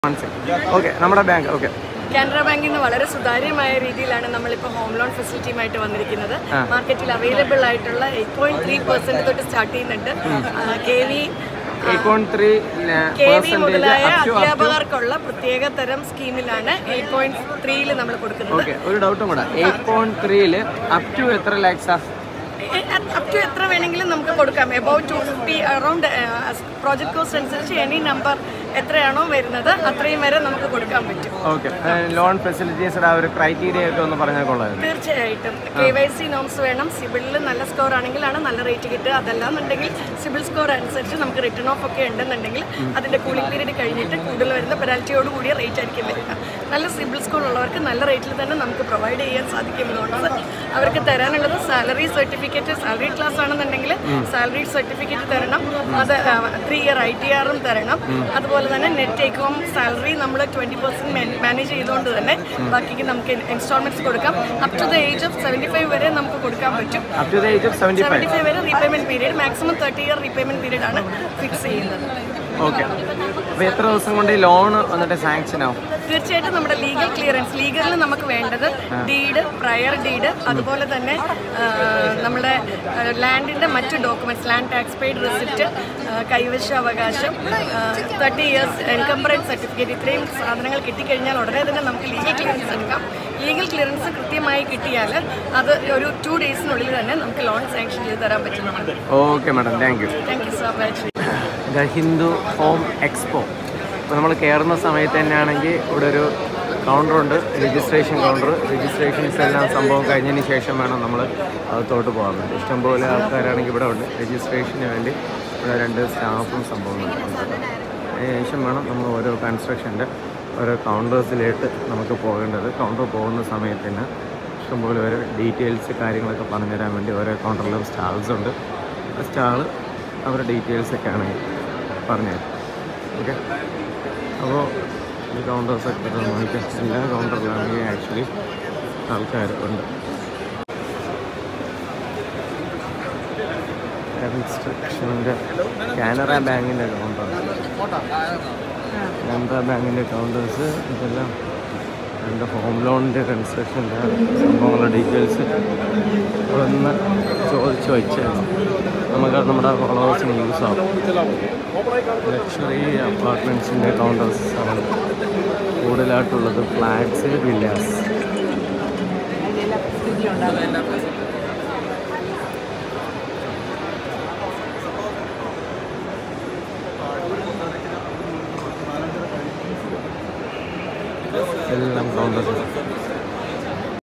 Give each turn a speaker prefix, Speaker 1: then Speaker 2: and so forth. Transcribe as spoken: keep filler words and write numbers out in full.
Speaker 1: Okay, നമ്മുടെ bank okay
Speaker 2: Canara ബാങ്കിൽ നിന്ന് വളരെ സുതാര്യമായ രീതിയിലാണ് നമ്മളിപ്പോൾ ഹോം ലോൺ ഫെസിലിറ്റിയുമായിട്ട് വന്നിരിക്കുന്നത്. മാർക്കറ്റിൽ അവൈലബിൾ ആയിട്ടുള്ള എയ്റ്റ് പോയിന്റ് ത്രീ പെർസെന്റ് തൊട്ട് സ്റ്റാർട്ട് ചെയ്യുന്നുണ്ട്. കെ വി കെ വി മുതലായ അധ്യാപകർക്കുള്ള പ്രത്യേക തരം സ്കീമിലാണ് എയ്റ്റ് പോയിന്റ് ത്രീയിൽ നമ്മൾ കൊടുക്കുന്നത്.
Speaker 1: ഒരു ഡൗട്ടും കൂടെ, എയ്റ്റ് പോയിന്റ് ത്രീയില് അപ് ടു എത്ര ലാക്സാ?
Speaker 2: അപ് ടു എത്ര വേണമെങ്കിലും നമുക്ക് കൊടുക്കാം. About two fifty around project cost അനുസരിച്ച് എനി നമ്പർ എത്രയാണോ വരുന്നത് അത്രയും വരെ നമുക്ക് കൊടുക്കാൻ പറ്റും.
Speaker 1: ഓക്കെ, ലോൺ ഫെസിലിറ്റീസിന്റെ ആ ഒരു ക്രൈറ്റീരിയ ഒക്കെ ഒന്ന് പറഞ്ഞാൽ കൊള്ളാം.
Speaker 2: തീർച്ചയായിട്ടും കെ വൈ സി നോംസ് വേണം. സിബിളിൽ നല്ല സ്കോർ ആണെങ്കിലാണ് നല്ല റേറ്റ് കിട്ടുക. അതല്ലാന്നുണ്ടെങ്കിൽ സിബിൾ സ്കോർ അനുസരിച്ച് നമുക്ക് റിട്ടേൺ ഓഫ് ഒക്കെ ഉണ്ടെന്നുണ്ടെങ്കിൽ അതിന്റെ കൂളിംഗ് പീരീഡ് കഴിഞ്ഞിട്ട് കൂടുതൽ വരുന്ന പെനാൽറ്റിയോട് കൂടിയ റേറ്റ് ആയിരിക്കും വരിക. നല്ല സിബിൾ സ്കോർ ഉള്ളവർക്ക് നല്ല റേറ്റിൽ തന്നെ നമുക്ക് പ്രൊവൈഡ് ചെയ്യാൻ സാധിക്കുന്നതുകൊണ്ട് അവർക്ക് തരാനുള്ളത് സാലറി സർട്ടിഫിക്കറ്റ്. സാലറി ക്ലാസ് ആണെന്നുണ്ടെങ്കിൽ സാലറി സർട്ടിഫിക്കറ്റ് തരണം. അത് ത്രീ ഇയർ ഐ ടി ആറും തരണം. അതുപോലെ തന്നെ നെറ്റ് ടേക്ക് ഹോം സാലറി നമ്മൾ ട്വന്റി പെർസെന്റ് മാനേജ് ചെയ്തുകൊണ്ട് തന്നെ ബാക്കിക്ക് നമുക്ക് ഇൻസ്റ്റാൾമെന്റ്സ് കൊടുക്കാം. Up to the age of seventy five വരെ നമുക്ക് കൊടുക്കാൻ പറ്റും. സെവന്റി ഫൈവ് വരെ repayment period, maximum thirty year repayment period ആണ് ഫിക്സ് ചെയ്യുന്നത്.
Speaker 1: ഓക്കെ, അപ്പോൾ എത്ര ദിവസം കൊണ്ട് ഈ ലോൺ വന്നിട്ട് സാങ്ഷൻ ആവും?
Speaker 2: തീർച്ചയായിട്ടും നമ്മുടെ ലീഗൽ ക്ലിയറൻസ്, ലീഗലിന് നമുക്ക് വേണ്ടത് ഡീഡ്, പ്രയർ ഡീഡ്, അതുപോലെ തന്നെ നമ്മുടെ ലാൻഡിൻ്റെ മറ്റു documents, land tax paid receipt, കൈവശാവകാശം, തേർട്ടി ഇയേഴ്സ് എൻകംബറൻസ് സർട്ടിഫിക്കറ്റ്, ഇത്രയും സാധനങ്ങൾ കിട്ടിക്കഴിഞ്ഞാൽ ഉടനെ തന്നെ നമുക്ക് ലീഗൽ ക്ലിയറൻസ് എടുക്കാം. ലീഗൽ ക്ലിയറൻസ് കൃത്യമായി കിട്ടിയാൽ അത് ഒരു ടു ഡേയ്സിനുള്ളിൽ തന്നെ നമുക്ക് ലോൺ സാങ്ഷൻ ചെയ്ത് തരാൻ പറ്റുന്നതാണ്.
Speaker 1: Okay madam, thank you.
Speaker 2: Thank you so much.
Speaker 1: The Hindu home expo. ഇപ്പോൾ നമ്മൾ കയറുന്ന സമയത്ത് തന്നെയാണെങ്കിൽ ഇവിടെ ഒരു കൗണ്ടറുണ്ട്, രജിസ്ട്രേഷൻ കൗണ്ടർ. രജിസ്ട്രേഷൻസ് എല്ലാം സംഭവം കഴിഞ്ഞതിന് ശേഷം വേണം നമ്മൾ അകത്തോട്ട് പോകാൻ വേണ്ടി. ഇഷ്ടംപോലെ ആൾക്കാരാണെങ്കിൽ ഇവിടെ ഉണ്ട് രജിസ്ട്രേഷന് വേണ്ടി. ഇവിടെ രണ്ട് സ്റ്റാഫും സംഭവങ്ങളുണ്ട്. അതിനുശേഷം വേണം നമ്മൾ ഓരോ കൺസ്ട്രക്ഷൻ്റെ ഓരോ കൗണ്ടേഴ്സിലേക്ക് നമുക്ക് പോകേണ്ടത്. കൗണ്ടർ പോകുന്ന സമയത്തിന് ഇഷ്ടംപോലെ ഓരോ ഡീറ്റെയിൽസ് കാര്യങ്ങളൊക്കെ പറഞ്ഞുതരാൻ വേണ്ടി ഓരോ കൗണ്ടറിലും സ്റ്റാൾസ് ഉണ്ട്. ആ സ്റ്റാൾ അവരുടെ ഡീറ്റെയിൽസൊക്കെ ആണെങ്കിൽ പറഞ്ഞുതരും. ഓക്കെ, അപ്പോൾ ഈ കൗണ്ടേഴ്സൊക്കെ നോക്കിയാൽ എല്ലാ കൗണ്ടറിലാണെങ്കിൽ ആക്ച്വലി ആൾക്കാർ ഉണ്ട്. കൺസ്ട്രക്ഷൻ്റെ കാനറ ബാങ്കിൻ്റെ കൗണ്ടർ, കാനറ ബാങ്കിൻ്റെ കൗണ്ടേഴ്സ് ഇതെല്ലാം എൻ്റെ ഹോം ലോണിൻ്റെ കൺസ്ട്രക്ഷൻ്റെ സംഭവങ്ങളുടെ ഡീറ്റെയിൽസ് ഒന്ന് ചോദിച്ച് വെച്ചാൽ നമുക്ക് നമ്മുടെ ഫോളോവേഴ്സിന് യൂസ് ആവും. ലക്ഷറി അപ്പാർട്ട്മെൻറ്റ്സിൻ്റെ കൗണ്ടേഴ്സ് ആണ് കൂടുതലായിട്ടുള്ളത്. Flats, villas. എല്ലാം കൗണ്ടേഴ്സ്.